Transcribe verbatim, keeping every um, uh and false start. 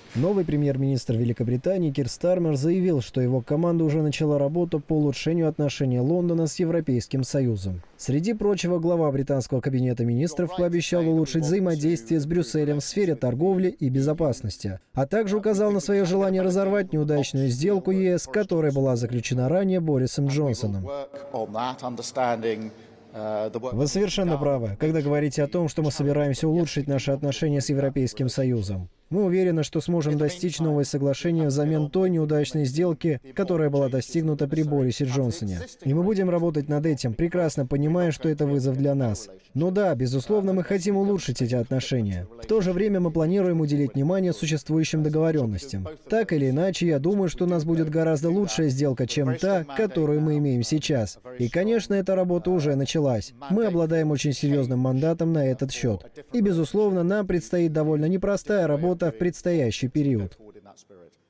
Новый премьер-министр Великобритании Кир Стармер заявил, что его команда уже начала работу по улучшению отношений Лондона с Европейским Союзом. Среди прочего, глава британского кабинета министров пообещал улучшить взаимодействие с Брюсселем в сфере торговли и безопасности, а также указал на свое желание разорвать неудачную сделку ЕС, которая была заключена ранее Борисом Джонсоном. Вы совершенно правы, когда говорите о том, что мы собираемся улучшить наши отношения с Европейским Союзом. Мы уверены, что сможем достичь нового соглашения взамен той неудачной сделки, которая была достигнута при Борисе Джонсоне. И мы будем работать над этим, прекрасно понимая, что это вызов для нас. Но да, безусловно, мы хотим улучшить эти отношения. В то же время мы планируем уделить внимание существующим договоренностям. Так или иначе, я думаю, что у нас будет гораздо лучшая сделка, чем та, которую мы имеем сейчас. И, конечно, эта работа уже началась. Мы обладаем очень серьезным мандатом на этот счет. И, безусловно, нам предстоит довольно непростая работа в предстоящий период.